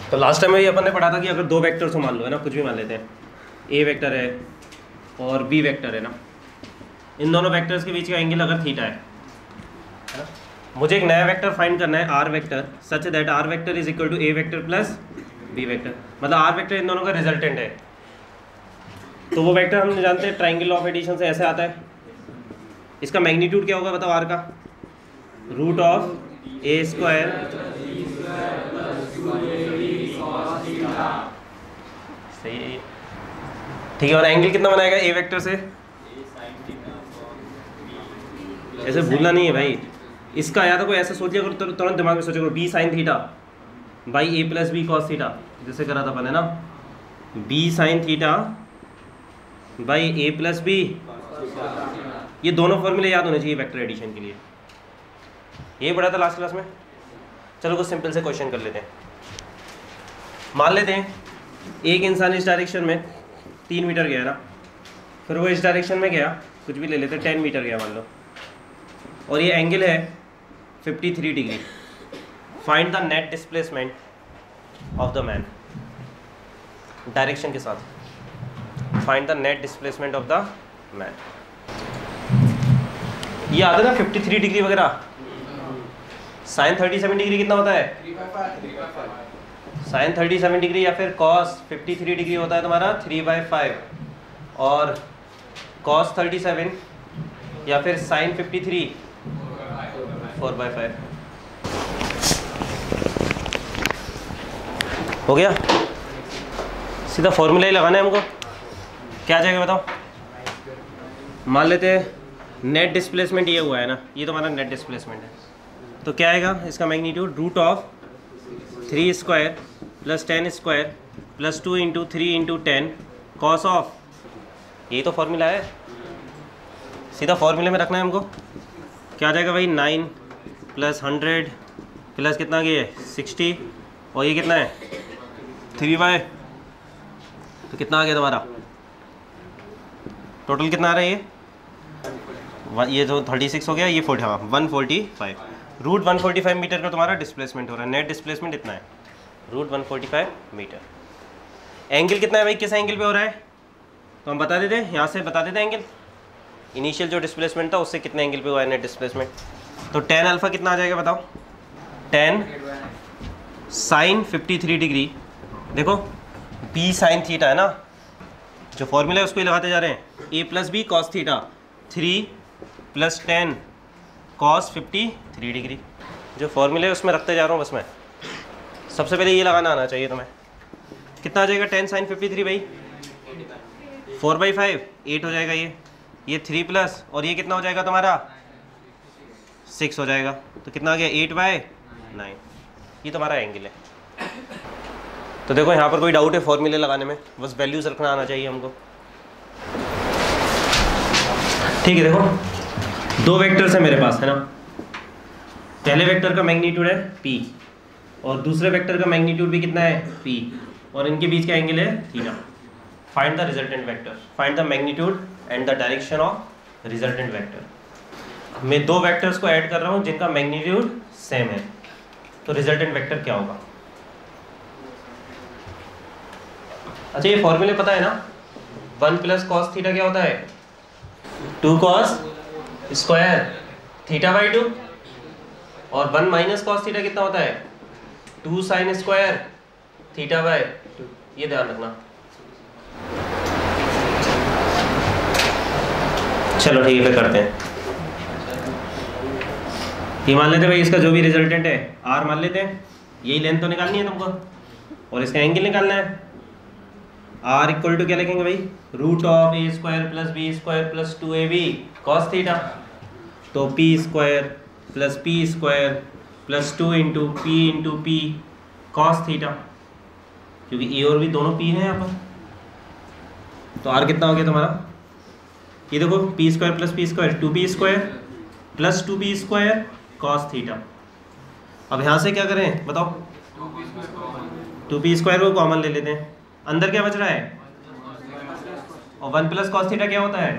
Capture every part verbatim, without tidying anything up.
तो last time में ये अपन ने पढ़ा था कि अगर दो वेक्टर्स को मान लो है ना, कुछ भी मान लेते हैं, ए वेक्टर है और बी वेक्टर है ना, इन दोनों वेक्टर्स के बीच का एंगल अगर थीटा है है ना, मुझे एक नया वेक्टर फाइंड करना है R vector such that R vector is equal to A vector plus B vector, मतलब आर वेक्टर इन दोनों का रिजल्टेंट है। तो वो वेक्टर हम जानते हैं ट्राइंगल ऑफ एडिशन से ऐसे आता है। इसका मैग्नीट्यूड क्या होगा बताओ आर का? रूट ऑफ ए स्क्वायर सही है, ठीक है। और एंगल कितना बनाएगा ए वेक्टर से? ऐसे भूलना नहीं है भाई, इसका या तो कोई ऐसा सोच लिया करो, तुरंत दिमाग में सोचा करो B sine theta by A plus B cos theta, जैसे करा था पहले ना, B sine theta by A plus B. ये दोनों फॉर्मूले याद होने चाहिए वेक्टर एडिशन के लिए, यही पढ़ा था लास्ट क्लास में। चलो कुछ सिंपल से क्वेश्चन कर लेते हैं। मान लेते हैं एक इंसान इस डायरेक्शन में तीन मीटर गया ना, फिर वो इस डायरेक्शन में गया, कुछ भी ले लेते हैं, टेन मीटर गया मान लो, और ये एंगल है fifty three degree. Find the net displacement of the man, direction के साथ find the net displacement of the man. ये आता है ना फिफ्टी थ्री डिग्री वगैरह, साइन थर्टी सेवन डिग्री कितना होता है? साइन थर्टी सेवन डिग्री या फिर कॉस फिफ्टी थ्री डिग्री होता है तुम्हारा थ्री बाई फाइव, और कॉस थर्टी सेवन या फिर sine fifty three four by five. हो गया, सीधा फॉर्मूला ही लगाना है हमको। क्या आ जाएगा बताओ? मान लेते हैं नेट डिस्प्लेसमेंट ये हुआ है ना, ये तुम्हारा नेट डिस्प्लेसमेंट है, तो क्या आएगा इसका magnitude? Root of three square plus ten square plus two into three into ten cos of, यही तो फॉर्मूला है, सीधा फॉर्मूले में रखना है हमको। क्या आ जाएगा भाई? नाइन प्लस हंड्रेड प्लस कितना ये है सिक्सटी, और ये कितना है थ्री बाय, तो कितना आ गया तुम्हारा टोटल? कितना आ रहा है ये? ये जो थर्टी सिक्स हो गया, ये फोर्टी, हाँ one forty five. Root one forty five metre का तुम्हारा डिस्प्लेसमेंट हो रहा है, नेट डिस्प्लेसमेंट इतना है root one forty five metre. Angle कितना है भाई, किस एंगल पे हो रहा है? तो हम बता देते हैं, यहाँ से बता देते हैं एंगल, इनिशियल जो डिस्प्लेसमेंट था उससे कितने एंगल पे हुआ है नेट डिस्प्लेसमेंट। तो टेन अल्फा कितना आ जाएगा बताओ? Ten sine fifty three degree, देखो बी साइन थीटा है ना, जो फॉर्मूला है उसको ही लगाते जा रहे हैं, A plus B cos theta, three plus ten cos fifty three degree, जो फॉर्मूले है उसमें रखते जा रहा हूँ बस मैं। सबसे पहले ये लगाना आना चाहिए तुम्हें। कितना आ जाएगा टेन साइन फिफ्टी थ्री भाई? फोर बाई फाइव, एट हो जाएगा ये, ये थ्री प्लस, और ये कितना हो जाएगा तुम्हारा? सिक्स हो जाएगा, तो कितना आ गया? Eight by nine. ये तुम्हारा एंगल है। तो देखो यहाँ पर कोई डाउट है फॉर्मूले लगाने में? बस वैल्यूज रखना आना चाहिए हमको, ठीक है। देखो दो वेक्टर्स है मेरे पास है ना, पहले वेक्टर का मैग्नीट्यूड है p और दूसरे वेक्टर का मैग्नीट्यूड भी कितना है p, और इनके बीच का एंगल है theta. Find the resultant vector, find the magnitude and the direction of resultant vector. मैं दो वेक्टर्स को ऐड कर रहा हूँ जिनका मैग्नीट्यूड सेम है, तो रिजल्टेंट वेक्टर क्या होगा? अच्छा ये फॉर्मूले पता है ना, वन प्लस कॉस थीटा क्या होता है? Two cos square theta by two, और वन माइनस कॉस थीटा कितना होता है? Two sine square theta by two. ये ध्यान रखना। चलो ठीक है फिर करते हैं। ये मान लेते हैं भाई इसका जो भी रिजल्टेंट है आर मान लेते हैं, यही लेंथ तो निकालनी है तुमको, और इसका एंगल निकालना है। आर इक्वल टू क्या लिखेंगे भाई? Root of A square plus B square plus two A B cos theta, तो P square plus P square plus two into P into P cos theta, क्योंकि ए और B दोनों P हैं यहाँ पर। तो आर कितना हो गया तुम्हारा? ये देखो P square plus P square two P square plus two P square cos theta. अब यहाँ से क्या करें बताओ? टू पी स्क्वायर को कॉमन ले लेते हैं, अंदर क्या बच रहा है? और वन प्लस कॉस थीटा क्या होता है?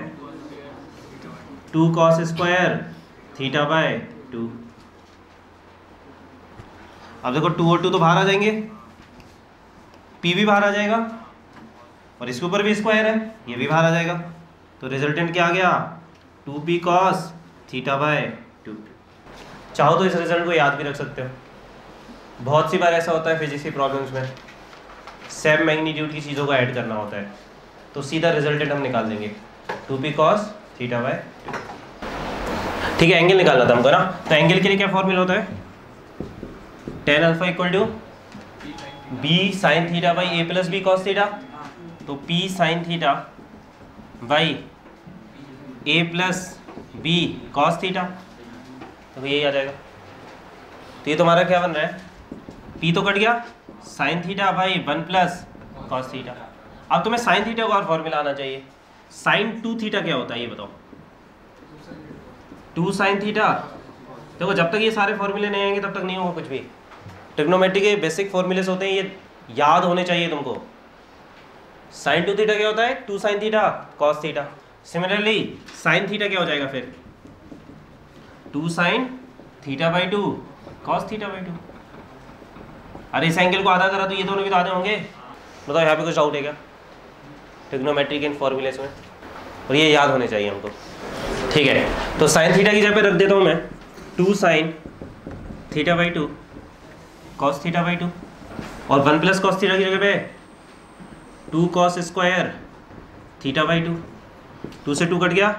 Two cos square theta by two. अब देखो टू और टू तो बाहर आ जाएंगे, पी भी बाहर आ जाएगा और इसके ऊपर भी स्क्वायर है, ये भी बाहर आ जाएगा। तो रिजल्टेंट क्या आ गया, two P cos theta by two. चाहो तो इस रिजल्ट को याद भी रख सकते हो। बहुत सी बार ऐसा होता है फिजिक्स की प्रॉब्लम्स में, सेम मैग्नीट्यूड की चीज़ों को ऐड करना होता है, तो सीधा रिजल्टेंट हम निकाल देंगे two P cos theta by two. ठीक है, एंगल निकालना था हमको ना, तो एंगल के लिए क्या फॉर्मूला होता है, tan alpha equal to B sine theta by A plus B cos theta. तो P sine theta by A plus B cos theta, तो यही आ जाएगा। तो ये तुम्हारा क्या बन रहा है, पी तो कट गया, sine theta by one plus cos theta. अब तुम्हें साइन थीटा का और फॉर्मूला आना चाहिए। साइन टू थीटा क्या होता है ये बताओ, टू साइन थीटा। देखो जब तक ये सारे फॉर्मूले नहीं आएंगे तब तक नहीं होगा कुछ भी। ट्रिग्नोमेट्री के बेसिक फॉर्मूले होते हैं, ये याद होने चाहिए तुमको। साइन टू थीटा क्या होता है, two sine theta cos theta. Similarly sine theta क्या हो जाएगा फिर, two sine theta by two cos theta by two. अरे इस एंगल को आधा करा तो ये दोनों भी तो आधे होंगे। बताओ यहाँ पे कुछ डाउट है क्या ट्रिग्नोमेट्री के इन फॉर्मूलेस में, और ये याद होने चाहिए हमको। ठीक है, तो साइन थीटा की जगह पे रख देता हूँ मैं two sine theta by two cos theta by two, और वन प्लस कॉस थीटा की जगह पे two cos square theta by two. Two से टू कट गया,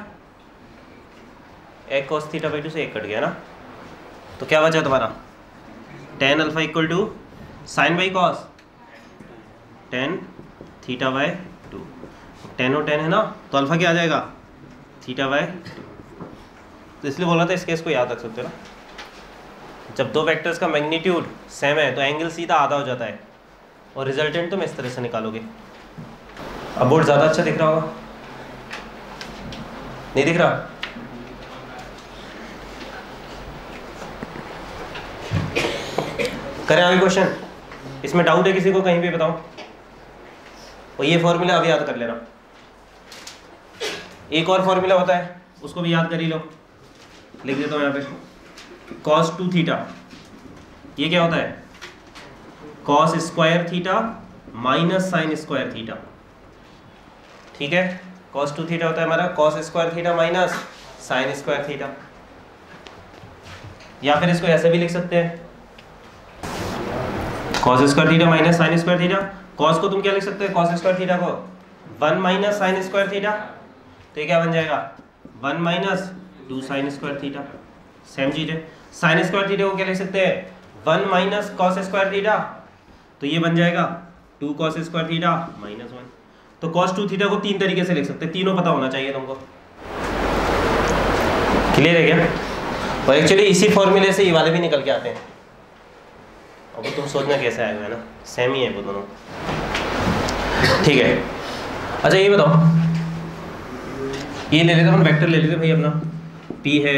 एक कॉस थीटा बाई टू से एक कट गया ना, तो क्या बचा तुम्हारा tan alpha equal to sine by cos tan theta by two. Tan और टेन है ना, तो अल्फा क्या आ जाएगा थीटा बाय टू। तो इसलिए बोला था इस केस को याद रख सकते हो ना, जब दो वेक्टर्स का मैग्नीट्यूड सेम है तो एंगल सीधा आधा हो जाता है, और रिजल्टेंट तुम इस तरह से निकालोगे। अब बोर्ड ज़्यादा अच्छा दिख रहा होगा, नहीं दिख रहा? करें आगे क्वेश्चन। इसमें डाउट है किसी को कहीं भी बताओ, और ये फॉर्मूला अभी याद कर लेना। एक और फॉर्मूला होता है उसको भी याद कर ही लो, लिख देता हूँ यहाँ पे कॉस टू थीटा। ये क्या होता है, cos square theta minus sine square theta. ठीक है, कॉस टू थीटा होता है हमारा cos square theta minus sine square theta. या फिर इसको ऐसे भी लिख सकते हैं cos square theta minus sine square theta. Cos को तुम क्या लिख सकते हो, कॉस स्क्वायर थीटा को one minus sine square theta, तो ये क्या बन जाएगा one minus two sine square theta. Same चीज है, साइन स्क्वायर थीटा को क्या लिख सकते हैं one minus cos square theta, तो ये बन जाएगा two cos square theta minus one. तो कॉस टू थीटा को तीन तरीके से लिख सकते हैं, तीनों पता होना चाहिए तुमको। क्लियर है क्या? और एक्चुअली इसी फॉर्मूले से ये वाले भी निकल के आते हैं। अब वो तुम सोचना कैसे आएगा, है ना, सेम ही है वो दोनों। ठीक है, अच्छा ये बताओ, ये ले लेते अपन वेक्टर ले लेते भाई अपना, P है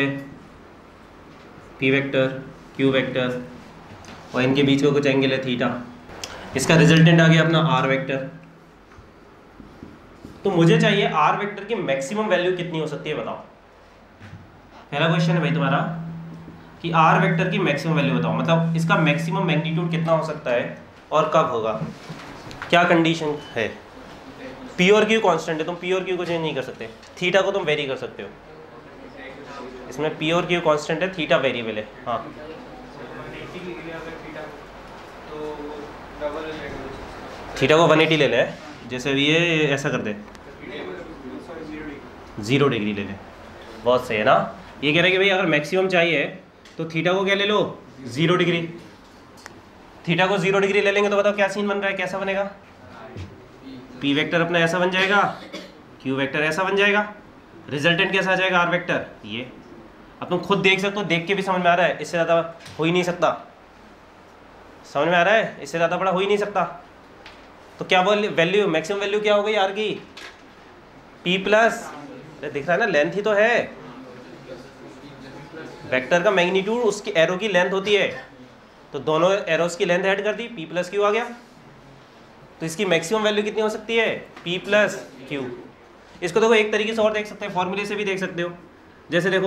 P वेक्टर Q वेक्टर, और इनके बीच का कुछ एंगल है थीटा। इसका रिजल्टेंट आ गया अपना R वेक्टर। तो मुझे चाहिए R वेक्टर की मैक्सिमम वैल्यू कितनी हो सकती है बताओ। पहला क्वेश्चन है भाई तुम्हारा कि R वेक्टर की मैक्सिमम वैल्यू बताओ, मतलब इसका मैक्सिमम मैग्नीट्यूड कितना हो सकता है और कब होगा, क्या कंडीशन है। P और Q कांस्टेंट है, तुम P और Q को चेंज नहीं कर सकते, थीटा को तुम वेरी कर सकते हो। इसमें P और Q कांस्टेंट है, थीटा वेरिएबल है। हाँ थीटा को वन एटी ले ले, जैसे अभी ये ऐसा कर दे जीरो डिग्री ले ले, बहुत सही है ना। ये कह रहे हैं कि भाई अगर मैक्सिमम चाहिए तो थीटा को क्या ले लो जीरो डिग्री। थीटा को जीरो डिग्री ले लेंगे तो बताओ क्या सीन बन रहा है, कैसा बनेगा, P वेक्टर अपना ऐसा बन जाएगा, Q वेक्टर ऐसा बन जाएगा, रिजल्टेंट कैसा आ जाएगा R वेक्टर ये। अब तुम खुद देख सकते हो, देख के भी समझ में आ रहा है, इससे ज़्यादा हो ही नहीं सकता। समझ में आ रहा है, इससे ज़्यादा बड़ा हो ही नहीं सकता। तो क्या बोल वैल्यू, मैक्सिमम वैल्यू क्या हो गई R की, P प्लस, दिख रहा है ना, लेंथ ही तो है वेक्टर का मैग्नीट्यूड, उसकी एरो की लेंथ होती है, तो दोनों एरोस की लेंथ ऐड कर दी, P प्लस क्यू आ गया। तो इसकी मैक्सिमम वैल्यू कितनी हो सकती है, P प्लस क्यू। इसको देखो एक तरीके से और देख सकते हैं, फॉर्मूले से भी देख सकते हो। जैसे देखो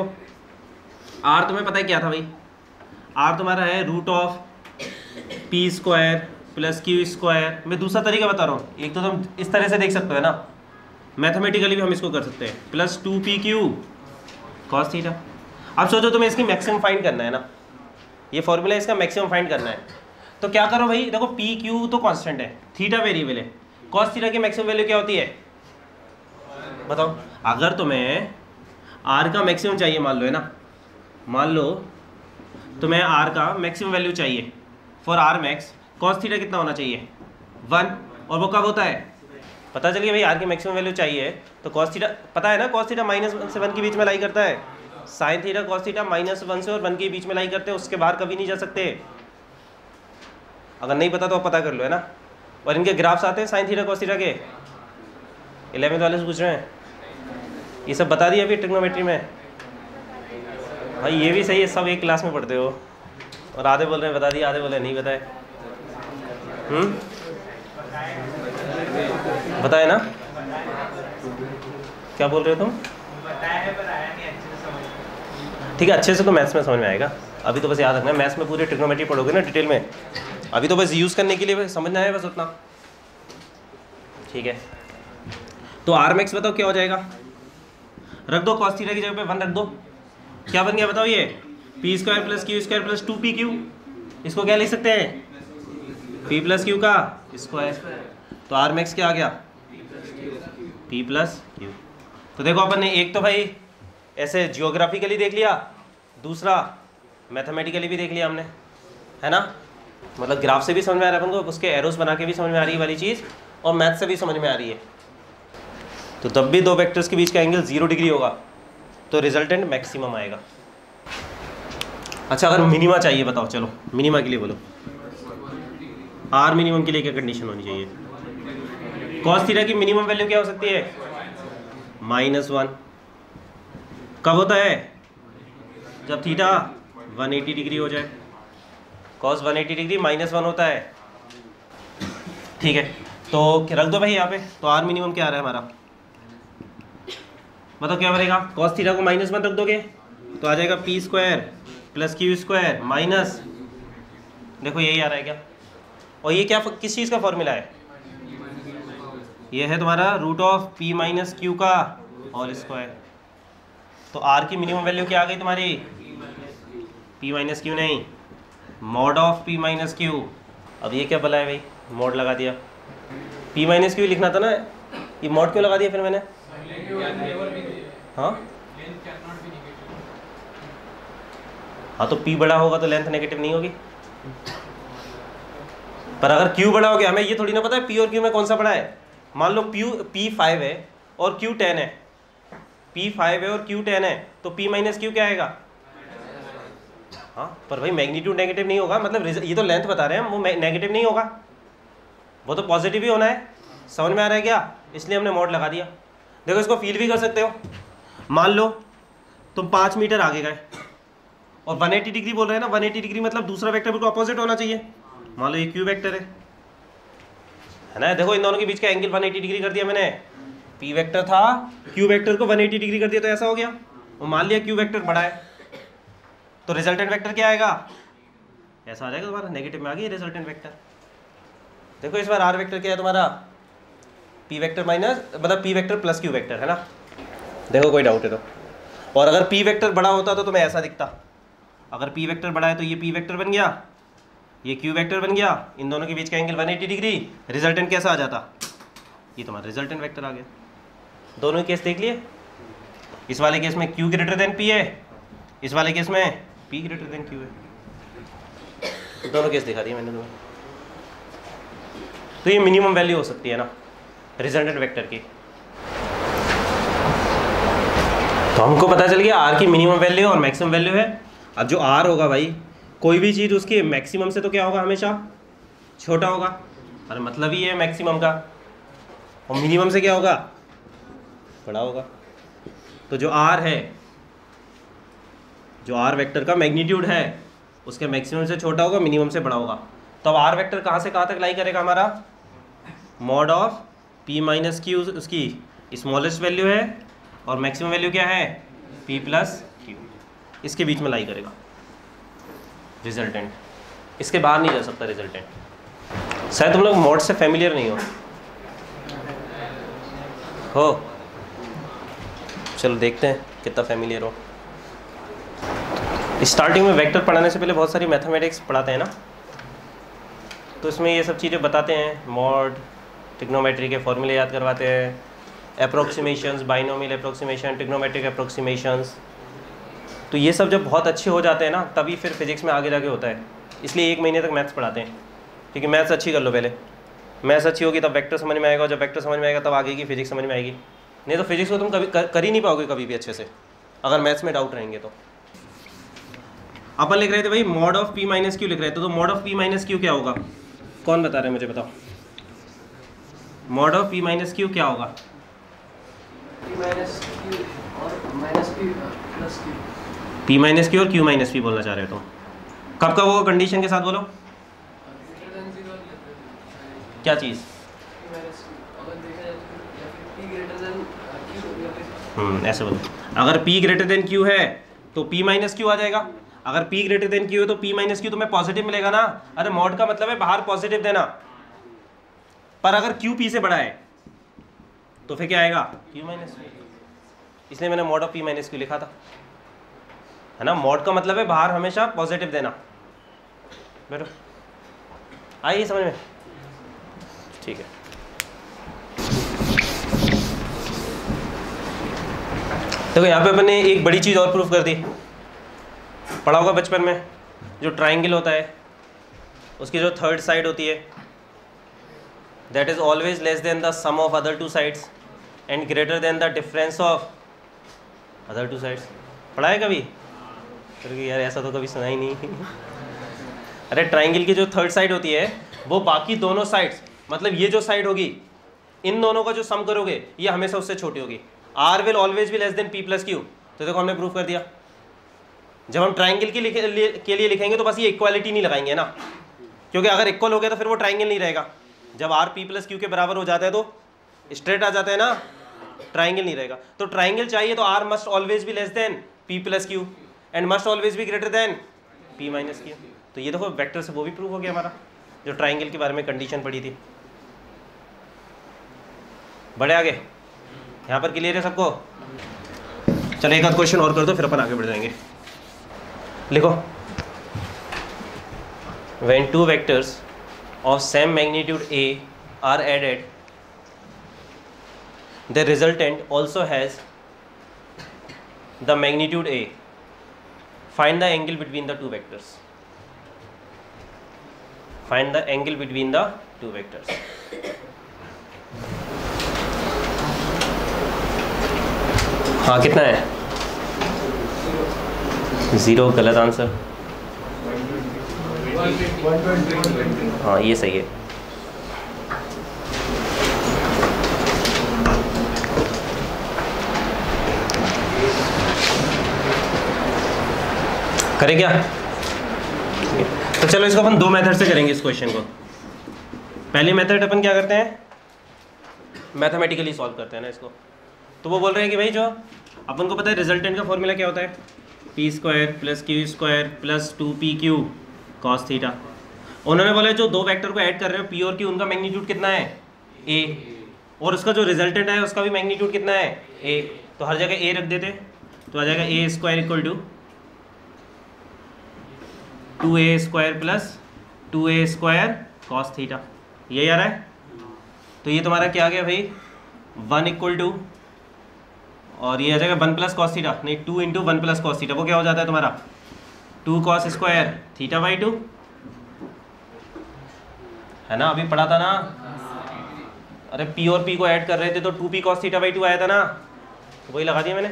R तुम्हें पता है क्या था भाई, R तुम्हारा है root of P square plus Q square. मैं दूसरा तरीका बता रहा हूँ, एक तो तुम इस तरह से देख सकते हो ना, मैथमेटिकली भी हम इसको कर सकते हैं, plus two P Q cos theta. अब सोचो तुम्हें इसकी मैक्सिमम फाइंड करना है ना, ये फॉर्मूला इसका मैक्सिमम फाइंड करना है, तो क्या करो भाई, देखो पी क्यू तो कांस्टेंट है, थीटा वेरिएबल है, कॉस थीटा की मैक्सिमम वैल्यू क्या होती है बताओ। अगर तुम्हें आर का मैक्सिमम चाहिए मान लो, है ना, मान लो तुम्हें आर का मैक्सिमम वैल्यू चाहिए, for R max cos theta कितना होना चाहिए वन, और वो कब होता है पता चलिए भाई, आर की मैक्सिमम वैल्यू चाहिए तो कॉस थीटा पता है ना, कॉस थीटा माइनस वन से वन के बीच में लाई करता है, sine theta cos theta minus one से और वन के बीच में लाई करते हैं, उसके बाहर कभी नहीं जा सकते। अगर नहीं पता तो आप पता कर लो, है ना। और इनके ग्राफ्स आते हैं साइन थीटा कॉस थीटा के, इलेवेंथ वाले से पूछ रहे हैं, ये सब बता दिया अभी ट्रिग्नोमेट्री में भाई, ये भी सही है, सब एक क्लास में पढ़ते हो, और आधे बोल रहे हैं बता दिया, आधे बोल रहे हैं नहीं बताए। हम्म बताए ना, क्या बोल रहे हो तुम? ठीक है, अच्छे से तो मैथ्स में समझ में आएगा, अभी तो बस याद रखना है, मैथ्स में पूरे ट्रिग्नोमेट्री पढ़ोगे ना डिटेल में, अभी तो बस यूज़ करने के लिए समझना है बस उतना, ठीक है। तो आर मैक्स बताओ क्या हो जाएगा, रख दो कॉस थीटा की जगह पे वन रख दो, क्या बन गया बताओ, ये P square plus Q square plus two P Q, इसको क्या लिख सकते हैं पी प्लस क्यू का स्क्वायर, तो आर मैक्स क्या आ गया पी प्लस क्यू। तो देखो अपन ने एक तो भाई ऐसे जियोग्राफिकली देख लिया, दूसरा मैथमेटिकली भी देख लिया हमने, है ना, मतलब ग्राफ से भी समझ में आ रहा है अपन को, उसके एरोस बना के भी समझ में आ रही है वाली चीज़, और मैथ से भी समझ में आ रही है। तो तब भी दो वेक्टर्स के बीच का एंगल जीरो डिग्री होगा तो रिजल्टेंट मैक्सिमम आएगा। अच्छा, अगर मिनिमा चाहिए बताओ, चलो मिनिमा के लिए बोलो, आर मिनिमम के लिए क्या कंडीशन होनी चाहिए, कॉस थीटा की मिनिमम वैल्यू क्या हो सकती है माइनस वन, कब होता है जब थीटा वन एटी डिग्री हो जाए, cos one eighty degree minus one होता है, ठीक है। तो रख दो भाई यहाँ पे, तो आर मिनिमम क्या आ रहा है हमारा बताओ क्या बनेगा, कॉस थीटा को माइनस वन रख दोगे तो आ जाएगा P square plus Q square minus, देखो यही आ रहा है क्या, और ये क्या किस चीज़ का फॉर्मूला है, ये है तुम्हारा root of P minus Q का होल स्क्वायर। तो आर की मिनिमम वैल्यू क्या आ गई तुम्हारी पी माइनस क्यू नहीं, mod of P minus Q. अब ये क्या भला है भाई, मॉड लगा दिया, पी माइनस क्यू लिखना था ना, ये मॉड क्यों लगा दिया फिर मैंने, हाँ हाँ तो P बड़ा होगा तो लेंथ नेगेटिव नहीं होगी, पर अगर Q बड़ा हो गया, हमें ये थोड़ी ना पता है P और Q में कौन सा बड़ा है। मान लो P P फाइव है और Q टेन है, P फाइव है और Q टेन है, तो P माइनस क्यू क्या आएगा, हाँ पर भाई मैग्नीट्यूड नेगेटिव नहीं होगा, मतलब ये तो लेंथ बता रहे हैं हम, वो नेगेटिव नहीं होगा, वो तो पॉजिटिव ही होना है, समझ में आ रहा है क्या, इसलिए हमने मॉड लगा दिया। देखो इसको फील भी कर सकते हो, मान लो तुम पाँच मीटर आगे गए और वन एटी डिग्री बोल रहे हैं ना, वन एटी डिग्री मतलब दूसरा वेक्टर बिल्कुल अपोजिट होना चाहिए, मान लो ये क्यू वेक्टर है है ना, देखो इन दोनों के बीच का एंगल वन एटी डिग्री कर दिया मैंने, पी वेक्टर था, क्यू वेक्टर को वन एटी डिग्री कर दिया तो ऐसा हो गया, और मान लिया क्यू वेक्टर बड़ा है तो रिजल्टेंट वेक्टर क्या आएगा, ऐसा आ जाएगा तुम्हारा, नेगेटिव में आ गई रिजल्टेंट वेक्टर। देखो इस बार आर वेक्टर क्या है तुम्हारा पी वेक्टर माइनस, मतलब P vector plus Q vector, है ना, देखो कोई डाउट है तो। और अगर पी वेक्टर बड़ा होता तो तुम्हें ऐसा दिखता, अगर पी वेक्टर बड़ा है तो ये पी वेक्टर बन गया, ये क्यू वेक्टर बन गया, इन दोनों के बीच का angle one eighty degree, resultant कैसा आ जाता, ये तुम्हारा रिजल्टेंट वेक्टर आ गया। दोनों केस देख लिए, इस वाले केस में क्यू ग्रेटर देन पी है, इस वाले केस में पी ग्रेटर देन क्यू है, दोनों केस दिखा दिए मैंने तुम्हें। तो ये मिनिमम वैल्यू हो सकती है ना रिजल्टेंट वेक्टर की। तो हमको पता चल गया आर की मिनिमम वैल्यू और मैक्सिमम वैल्यू है। अब जो आर होगा भाई, कोई भी चीज़ उसके मैक्सिमम से तो क्या होगा, हमेशा छोटा होगा, और मतलब ही है मैक्सिमम का, और मिनिमम से क्या होगा, बड़ा होगा। तो जो आर है, जो आर वेक्टर का मैग्नीट्यूड है, उसके मैक्सिमम से छोटा होगा, मिनिमम से बड़ा होगा। तो अब आर वेक्टर कहाँ से कहाँ तक लाई करेगा हमारा, mod of P minus Q उसकी स्मॉलेस्ट वैल्यू है, और मैक्सिमम वैल्यू क्या है पी प्लस क्यू, इसके बीच में लाई करेगा रिजल्टेंट, इसके बाहर नहीं जा सकता रिजल्टेंट। शायद तुम लोग मॉड से फैमिलियर नहीं हो हो चलो देखते हैं कितना फैमिलियर हो। स्टार्टिंग में वेक्टर पढ़ाने से पहले बहुत सारी मैथमेटिक्स पढ़ाते हैं ना, तो इसमें ये सब चीज़ें बताते हैं। मॉड, ट्रिग्नोमेट्री के फॉर्मूले याद करवाते हैं, approximations, binomial approximation, trigonometric approximations. तो ये सब जब बहुत अच्छे हो जाते हैं ना, तभी फिर फिजिक्स में आगे जाके होता है। इसलिए एक महीने तक मैथ्स पढ़ाते हैं, क्योंकि मैथ्स अच्छी कर लो पहले। मैथ्स अच्छी होगी तब वेक्टर समझ में आएगा, और जब वेक्टर समझ में आएगा तब आगे की फिजिक्स समझ में आएगी। नहीं तो फिजिक्स को तुम कभी कर, कर ही नहीं पाओगे कभी भी अच्छे से, अगर मैथ्स में डाउट रहेंगे तो। अपन लिख रहे थे भाई mod of P minus Q लिख रहे थे, तो mod of P minus Q क्या होगा? कौन बता रहे हैं मुझे, बताओ। Mod of P minus Q क्या होगा? पी माइनस क्यू और minus P plus Q. P minus Q और क्यू माइनस पी बोलना चाह रहे हो तुम? कब कब होगा कंडीशन के साथ बोलो? क्या चीज़? हम्म ऐसे बोलो, अगर p ग्रेटर देन q है तो p माइनस क्यू आ जाएगा। अगर p ग्रेटर देन q है तो p माइनस क्यू तुम्हें पॉजिटिव मिलेगा ना। अरे मॉड का मतलब है बाहर पॉजिटिव देना, पर अगर q p से बड़ा है तो फिर क्या आएगा? q minus Q. इसलिए मैंने mod of p minus Q लिखा था, है ना। मॉड का मतलब है बाहर हमेशा पॉजिटिव देना। बैठो, आइए समझ में, ठीक है। देखो यहाँ पे अपन ने एक बड़ी चीज़ और प्रूफ कर दी, पढ़ा होगा बचपन में, जो ट्राइंगल होता है उसकी जो थर्ड साइड होती है that is always less than the sum of other two sides and greater than the difference of other two sides. पढ़ा है कभी? क्योंकि यार ऐसा तो कभी सुना ही नहीं। अरे ट्राइंगल की जो थर्ड साइड होती है वो बाकी दोनों साइड्स, मतलब ये जो साइड होगी इन दोनों का जो सम करोगे ये हमेशा उससे छोटी होगी। R will always be less than P plus Q. तो देखो हमने प्रूफ कर दिया। जब हम ट्राइंगल के लिए के लिए लिखेंगे तो बस ये इक्वालिटी नहीं लगाएंगे ना, क्योंकि अगर इक्वल हो गया तो फिर वो ट्राइंगल नहीं रहेगा। जब आर पी प्लस क्यू के बराबर हो जाता है तो स्ट्रेट आ जाता है ना, ट्राइंगल नहीं रहेगा। तो ट्राइंगल चाहिए तो R must always be less than P plus Q and must always be greater than P minus Q. तो ये देखो वेक्टर से वो भी प्रूफ हो गया हमारा, जो ट्राइंगल के बारे में कंडीशन पड़ी थी। बढ़े आगे, यहाँ पर क्लियर है सबको? चलो एक आध क्वेश्चन और कर दो फिर अपन आगे बढ़ जाएंगे। लिखो, when two vectors of same magnitude A are added, the resultant also has the magnitude A. Find the angle between the two vectors. Find the angle between the two vectors. हाँ कितना है? ज़ीरो गलत answer. हाँ ये सही है। करें क्या? तो चलो इसको अपन दो मेथड से करेंगे इस क्वेश्चन को। पहली मेथड अपन क्या करते हैं, मैथमेटिकली सॉल्व करते हैं ना इसको। तो वो बोल रहे हैं कि भाई जो अपन को पता है रिजल्टेंट का फॉर्मूला क्या होता है, P square plus Q square plus two P Q cos theta. उन्होंने बोला जो दो वेक्टर को ऐड कर रहे हो पी और क्यू, उनका मैग्नीट्यूड कितना है? ए, और उसका जो रिजल्टेंट है उसका भी मैग्नीट्यूड कितना है? ए। तो हर जगह ए रख देते तो आ जाएगा A square equal to two A square plus two A square cos theta. यही आ रहा है। तो ये तुम्हारा क्या आ गया भाई, वन इक्वल टू, और ये आ जाएगा वन प्लस कॉस थीटा, नहीं two into one plus cos theta. वो क्या हो जाता है तुम्हारा, two cos square theta by two, है ना। अभी पढ़ा था ना। अरे पी और पी को ऐड कर रहे थे तो two P cos theta by two आया था ना, वही लगा दिया मैंने।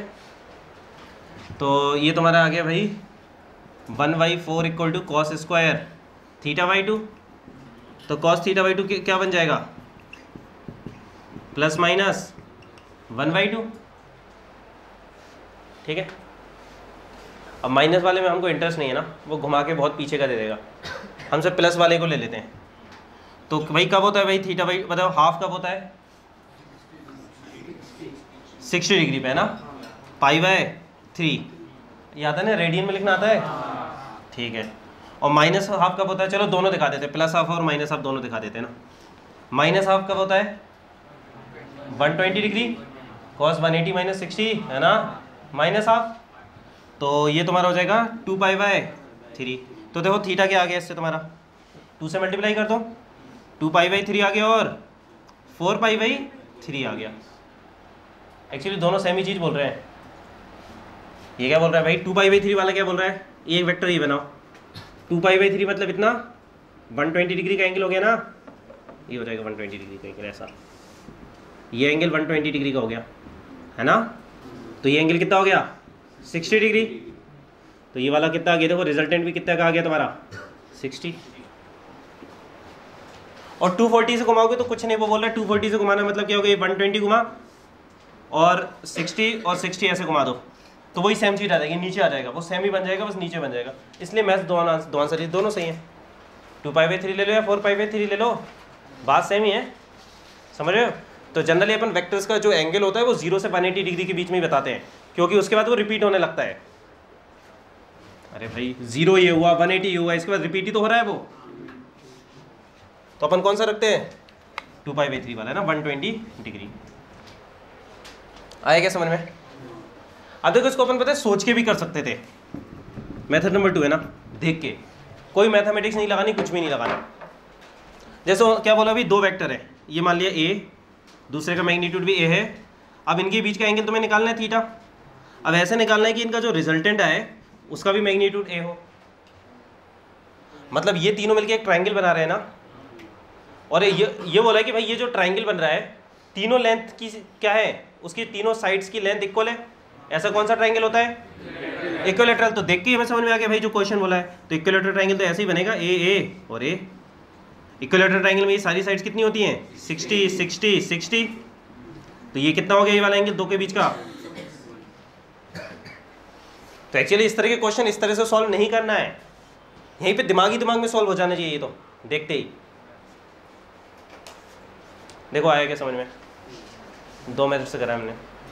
तो ये तुम्हारा आ गया भाई one by four equal to cos square theta by two. तो कॉस थीटा बाई टू क्या बन जाएगा, plus minus one by two. ठीक है। अब माइनस वाले में हमको इंटरेस्ट नहीं है ना, वो घुमा के बहुत पीछे का दे देगा। हम सब प्लस वाले को ले लेते हैं। तो भाई कब होता है भाई थीटा भाई, बताओ हाफ कब होता है? सिक्सटी डिग्री पे, है ना। पाई बाय थ्री, ये आता है ना, रेडियन में लिखना आता है। ठीक है। और माइनस हाफ कब होता है? चलो दोनों दिखा देते हैं, प्लस हाफ और माइनस हाफ दोनों दिखा देते हैं ना। माइनस हाफ कब होता है? One twenty degree cos one eighty minus sixty है ना, माइनस हाफ। तो ये तुम्हारा हो जाएगा टू पाई बाय थ्री। तो देखो थीटा क्या आ गया इससे तुम्हारा, टू से मल्टीप्लाई कर दो, टू पाई बाई थ्री आ गया और फोर पाई बाई थ्री आ गया। एक्चुअली दोनों सेम ही चीज़ बोल रहे हैं। ये क्या बोल रहा है भाई? टू पाई बाई थ्री वाला क्या बोल रहा है? ये एक वेक्टर ये बनाओ, टू पाई बाई थ्री मतलब इतना वन ट्वेंटी डिग्री का एंगल हो गया ना, ये हो जाएगा वन ट्वेंटी डिग्री का एंगल ऐसा। ये एंगल वन ट्वेंटी डिग्री का हो गया है ना। तो ये एंगल कितना हो गया? Sixty degree. तो ये वाला कितना आ गया? देखो रिजल्टेंट भी कितना का आ गया तुम्हारा? सिक्सटी। और टू फोर्टी से घुमाओगे तो कुछ नहीं, वो बोल रहा है टू फोर्टी से घुमाना मतलब क्या हो गया? वन ट्वेंटी घुमा और सिक्सटी और सिक्सटी ऐसे घुमा दो तो वही सेम चीज आ जाएगी, नीचे आ जाएगा, वो सेम ही बन जाएगा, बस नीचे बन जाएगा। इसलिए मैथ दो आंसर दो आंसर दोनों सही हैं। टू पाई बाई थ्री ले लो या फोर पाई बाई थ्री ले लो, बात सेम ही है, समझ रहे हो। तो जनरली अपन वेक्टर्स का जो एंगल होता है वो जीरो से वन एटी डिग्री के बीच में ही बताते हैं, क्योंकि उसके बाद वो रिपीट होने लगता है। अरे भाई जीरो ये हुआ, वन एटी ये हुआ, इसके बाद रिपीट ही तो हो रहा है वो। तो अपन कौन सा रखते हैं? टू पाई बाई थ्री वाला है ना, वन ट्वेंटी डिग्री। आया क्या समझ में? अब देखो इसको अपन पता है सोच के भी कर सकते थे। मेथड नंबर टू है ना, देख के, कोई मैथमेटिक्स नहीं लगानी, कुछ भी नहीं लगाना। जैसे क्या बोला अभी, दो वेक्टर है, ये मान लिया ए, दूसरे का मैग्नीट्यूड भी ए है। अब इनके बीच का एंगल तुम्हें निकालना है थीटा। अब ऐसे निकालना है कि इनका जो रिजल्टेंट आए उसका भी मैग्नीट्यूड ए हो। मतलब ये तीनों मिलके एक ट्रायंगल बना रहे हैं ना। और ये ये बोला है कि भाई ये जो ट्रायंगल बन रहा है तीनों लेंथ की क्या है, उसकी तीनों साइड्स की लेंथ इक्वल है। ऐसा कौन सा ट्रायंगल होता है? इक्विलैटरल। तो देख के हमें समझ में आ गया भाई जो क्वेश्चन बोला है, तो इक्विलैटरल ट्रायंगल तो ऐसे ही बनेगा, ए ए और ए। इक्विलैटरल ट्रायंगल में ये सारी साइड्स कितनी होती हैं? Sixty sixty sixty. तो ये कितना हो गया ये वाला एंगल दो के बीच का? तो एक्चुअली इस तरह के क्वेश्चन इस तरह से सॉल्व नहीं करना है, यहीं पे दिमागी दिमाग में सॉल्व हो जाना चाहिए। तो देखते ही देखो आया क्या समझ में? दो मेथड से करा हमने।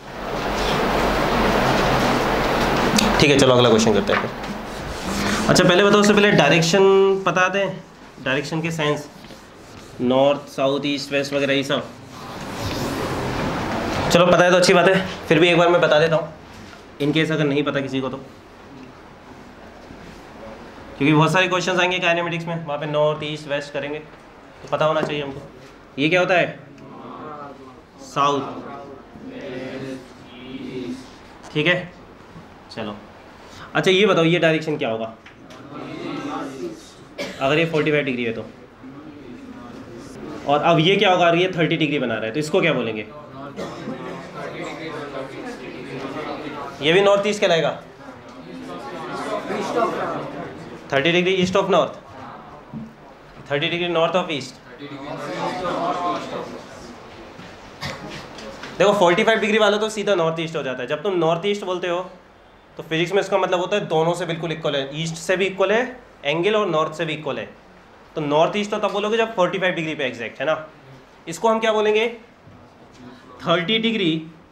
ठीक है चलो अगला क्वेश्चन करते हैं फिर। अच्छा पहले बताओ, उससे पहले डायरेक्शन पता दें, डायरेक्शन के साइंस, नॉर्थ साउथ ईस्ट वेस्ट वगैरह ये सब। चलो पता है तो अच्छी बात है, फिर भी एक बार मैं बता देता हूँ इनकेस अगर नहीं पता किसी को तो, क्योंकि बहुत सारे क्वेश्चंस आएंगे काइनेमेटिक्स में, वहाँ पे नॉर्थ ईस्ट वेस्ट करेंगे तो पता होना चाहिए हमको। ये क्या होता है? साउथ, ठीक है चलो। अच्छा ये बताओ ये डायरेक्शन क्या होगा अगर ये फोर्टी फाइव डिग्री है तो, और अब ये क्या होगा अगर ये थर्टी डिग्री बना रहा है तो इसको क्या बोलेंगे? ये भी नॉर्थ ईस्ट कहलाएगा, thirty degree east of north, thirty degree north of east. देखो फोर्टी फाइव डिग्री वाला तो सीधा नॉर्थ ईस्ट हो जाता है। जब तुम नॉर्थ ईस्ट बोलते हो तो फिजिक्स में इसका मतलब होता है दोनों से बिल्कुल इक्वल है, ईस्ट से भी इक्वल है एंगल और नॉर्थ से भी इक्वल है। तो नॉर्थ ईस्ट तो तब बोलोगे जब फोर्टी फाइव डिग्री पे एग्जैक्ट है ना। इसको हम क्या बोलेंगे? Thirty degree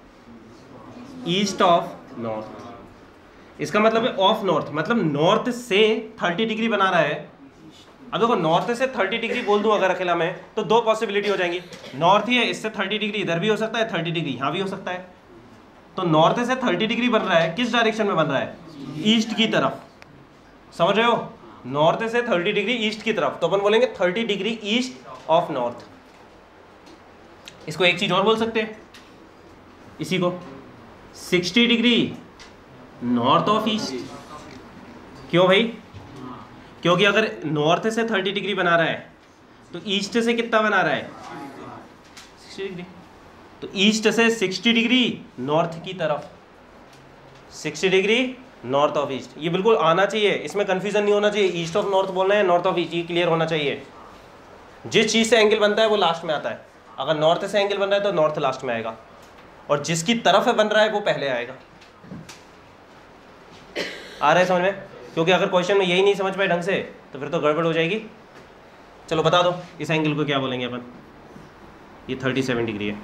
east of north. इसका मतलब है ऑफ नॉर्थ, मतलब नॉर्थ से थर्टी डिग्री बना रहा है। अब देखो नॉर्थ से थर्टी डिग्री बोल दूं अगर अकेला मैं तो दो पॉसिबिलिटी हो जाएंगी, नॉर्थ ही है इससे थर्टी डिग्री इधर भी हो सकता है, थर्टी डिग्री यहाँ भी हो सकता है। तो नॉर्थ से थर्टी डिग्री बन रहा है, किस डायरेक्शन में बन रहा है? ईस्ट की तरफ, समझ रहे हो? नॉर्थ से थर्टी डिग्री ईस्ट की तरफ, तो अपन बोलेंगे thirty degree east of north. इसको एक चीज और बोल सकते हैं इसी को, sixty degree north of east. क्यों भाई? क्योंकि अगर नॉर्थ से थर्टी डिग्री बना रहा है तो ईस्ट से कितना बना रहा है? Sixty degree. तो ईस्ट से सिक्सटी डिग्री नॉर्थ की तरफ, sixty degree north of east. ये बिल्कुल आना चाहिए, इसमें कंफ्यूजन नहीं होना चाहिए, ईस्ट ऑफ नॉर्थ बोलना है नॉर्थ ऑफ ईस्ट, ये क्लियर होना चाहिए। जिस चीज़ से एंगल बनता है वो लास्ट में आता है। अगर नॉर्थ से एंगल बन रहा है तो नॉर्थ लास्ट में आएगा, और जिसकी तरफ बन रहा है वो पहले आएगा। आ रहा है समझ में? क्योंकि अगर क्वेश्चन में यही नहीं समझ पाए ढंग से तो फिर तो गड़बड़ हो जाएगी। चलो बता दो इस एंगल को क्या बोलेंगे अपन? ये थर्टी सेवन डिग्री है,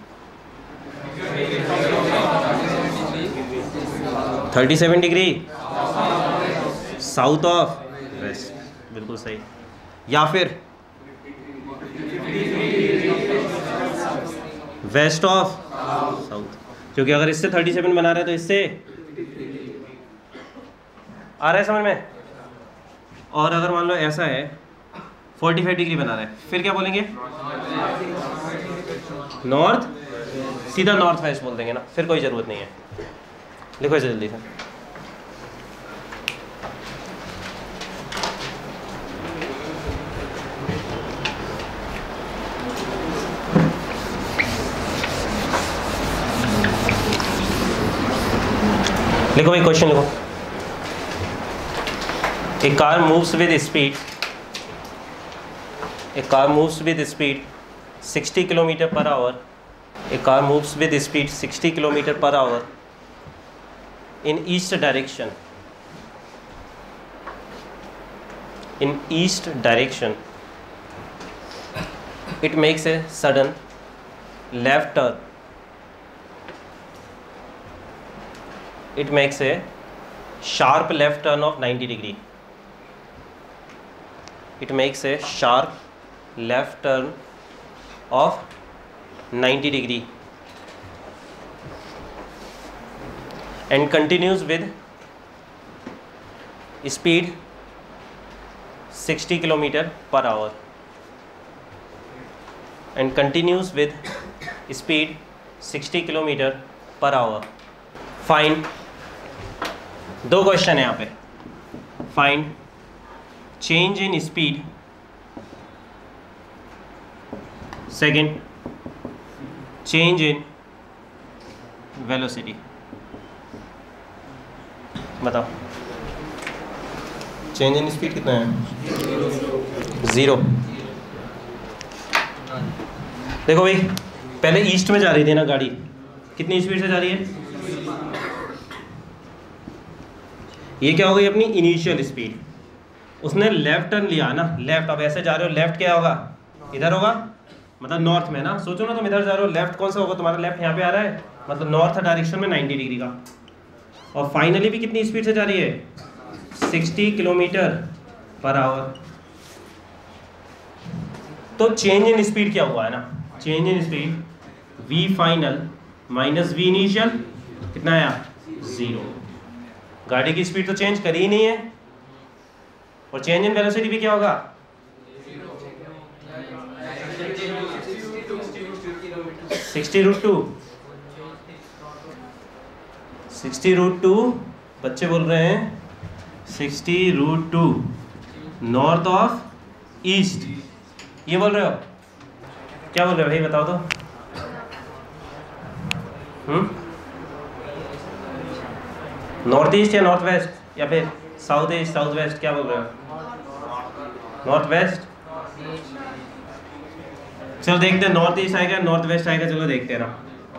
thirty seven degree south of west. बिल्कुल सही। या फिर वेस्ट ऑफ साउथ, क्योंकि अगर इससे थर्टी सेवन बना रहे हैं तो इससे आ रहा है समझ में। और अगर मान लो ऐसा है फोर्टी फाइव डिग्री बना रहा है, फिर क्या बोलेंगे? नॉर्थ, सीधा नॉर्थ वेस्ट बोल देंगे ना, फिर कोई ज़रूरत नहीं है। लिखो इसे जल्दी से। लिखो भाई, क्वेश्चन लिखो। A car moves with speed. A car moves with speed sixty kilometer per hour. A car moves with speed sixty kilometer per hour in east direction. In east direction, it makes a sudden left turn. It makes a sharp left turn of ninety degree. It makes a sharp left turn of ninety degree and continues with speed sixty kilometer per hour and continues with speed sixty kilometer per hour. Find, दो question है यहाँ पे। Find change in speed, second change in velocity. बताओ change in speed कितना है? Zero. देखो भाई, पहले ईस्ट में जा रही थी ना गाड़ी, कितनी स्पीड से जा रही है? ये क्या हो गई अपनी इनिशियल स्पीड। उसने लेफ्ट टर्न लिया ना, लेफ्ट। अब ऐसे जा रहे हो, लेफ्ट क्या होगा? इधर होगा, मतलब नॉर्थ में ना। सोचो ना, तुम इधर जा रहे हो, लेफ्ट कौन सा होगा तुम्हारा? लेफ्ट यहाँ पे आ रहा है, मतलब नॉर्थ डायरेक्शन में नाइन्टी डिग्री का। और फाइनली भी कितनी स्पीड से जा रही है? Sixty kilometre per hour. तो चेंज इन स्पीड क्या हुआ है ना? Change in speed V final minus V initial कितना आया? जीरो। गाड़ी की स्पीड तो चेंज करी ही नहीं है। और चेंज इन वेलोसिटी भी क्या होगा? Sixty root two sixty root two बच्चे बोल रहे हैं sixty root two north of east, ये बोल रहे हो? क्या बोल रहे हो भाई, बताओ तो। हम्म नॉर्थ ईस्ट या नॉर्थ वेस्ट या फिर साउथ ईस्ट साउथ वेस्ट, क्या बोल रहे हो? North west. चलो देखते हैं नॉर्थ ईस्ट आएगा नॉर्थ वेस्ट आएगा, चलो देखते हैं ना,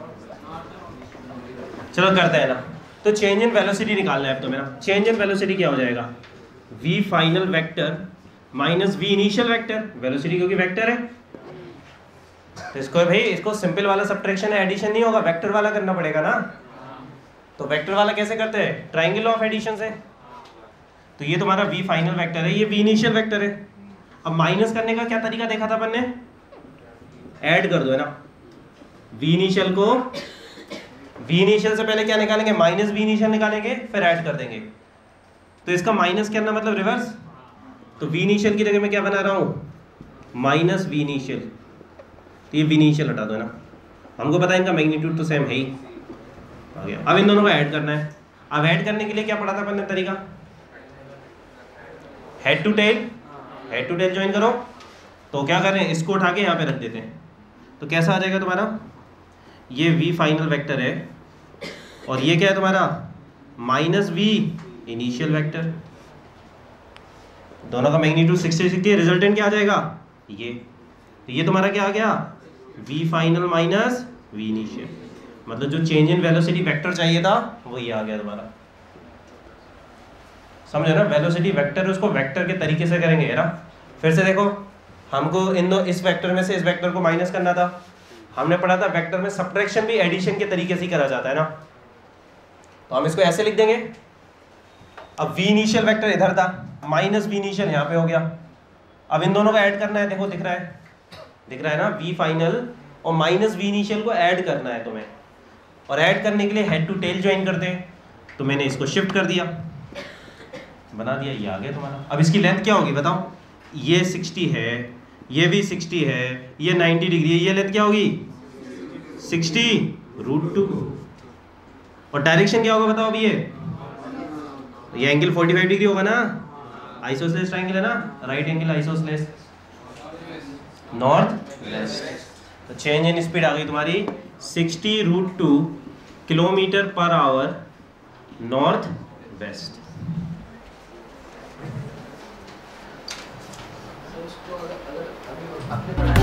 चलो करते हैं ना। तो चेंज इन वेलोसिटी निकालना है अब तो मेरा। चेंज इन वेलोसिटी क्या हो जाएगा? v final vector minus v initial vector, velocity क्योंकि वेक्टर है। तो इसको भाई, इसको सिंपल वाला सब्ट्रैक्शन है, एडिशन नहीं होगा, वेक्टर वाला करना पड़ेगा ना। तो वेक्टर वाला कैसे करते हैं? ट्रायंगल ऑफ एडिशन से। तो ये तुम्हारा v फाइनल वेक्टर है, ये v इनिशियल वेक्टर है। अब माइनस करने का क्या तरीका देखा था अपन ने? ऐड कर दो, है ना। v इनिशियल को, v इनिशियल से पहले क्या निकालेंगे? माइनस v इनिशियल निकालेंगे, फिर ऐड कर देंगे। तो इसका माइनस करना मतलब रिवर्स। तो v इनिशियल की जगह मैं क्या बना रहा हूँ? Minus v initial. तो ये v इनिशियल हटा दो, है ना। हमको पता है इनका मैग्नीट्यूड तो सेम है ही। आ गया। अब इन दोनों को ऐड करना है। अब ऐड करने के लिए क्या पढ़ा था अपन ने तरीका? Head to tail, head to tail join करो। तो क्या कर रहे हैं? इसको उठा के यहाँ पे रख देते हैं। तो कैसा आ जाएगा तुम्हारा? ये v फाइनल वेक्टर है और ये क्या है तुम्हारा? Minus v initial vector. दोनों का मैग्नीट्यूड सिक्सटी सिक्सटी, रिजल्टेंट क्या आ जाएगा? ये। तो ये तुम्हारा क्या आ गया? v final minus v initial. मतलब जो चेंज इन वेलोसिटी वेक्टर चाहिए था वो ये आ गया तुम्हारा। समझे ना? वेलोसिटी वेक्टर, उसको वेक्टर के तरीके से करेंगे, है ना। फिर से देखो, हमको इन दो इस वेक्टर में से इस वेक्टर को माइनस करना था। हमने पढ़ा था वेक्टर में सब्ट्रैक्शन भी एडिशन के तरीके से ही करा जाता है ना। तो हम इसको ऐसे लिख देंगे। अब v इनिशियल वेक्टर इधर था, माइनस वी इनिशियल यहाँ पे हो गया। अब इन दोनों को ऐड करना है, देखो दिख रहा है, दिख रहा है ना, वी फाइनल और माइनस वी इनिशियल को ऐड करना है तुम्हें, और ऐड करने के लिए हेड टू टेल ज्वाइन करते हैं, तो मैंने इसको शिफ्ट कर दिया, बना दिया, ये आ गया तुम्हारा। अब इसकी लेंथ क्या होगी बताओ, ये सिक्सटी है, ये भी सिक्सटी है, ये नाइन्टी डिग्री है, ये लेंथ क्या होगी सिक्सटी रूट टू, और डायरेक्शन क्या होगा बताओ अभी, ये ये एंगल फोर्टी फाइव डिग्री होगा ना, आइसोसेलेस ट्रायंगल है ना, right angle isosceles, north west. तो चेंज इन स्पीड आ गई तुम्हारी sixty root two kilometre per hour north west. इसको अगर अगर अभी आपने